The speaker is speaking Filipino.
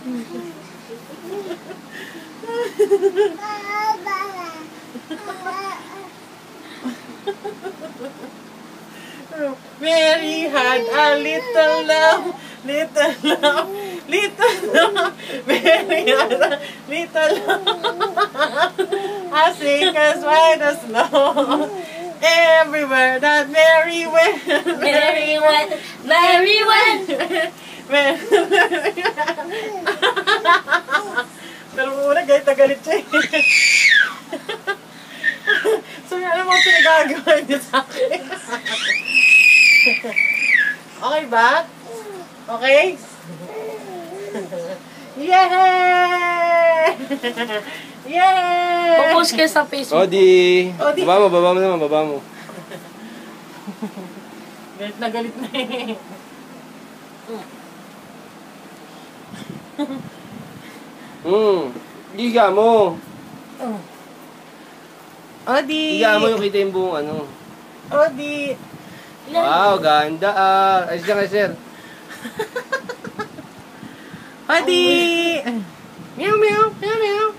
Mary had a little lamb, little lamb, little lamb. Mary had a little lamb, as sick as white as snow. Everywhere that Mary went, Mary went, Mary went. Pero muna galit na galit siya. So ano mo pinagagawa niyo sa akin? Okay ba? Okay? Yay! Yay! Popost kayo sa Facebook. Odi! Baba mo naman, baba mo. Galit na eh. Higa mo. Odi! Higa mo yung kita yung buong ano. Odi! Wow, ganda Ayos dyan, sir. Odi! Meow, meow, meow, meow.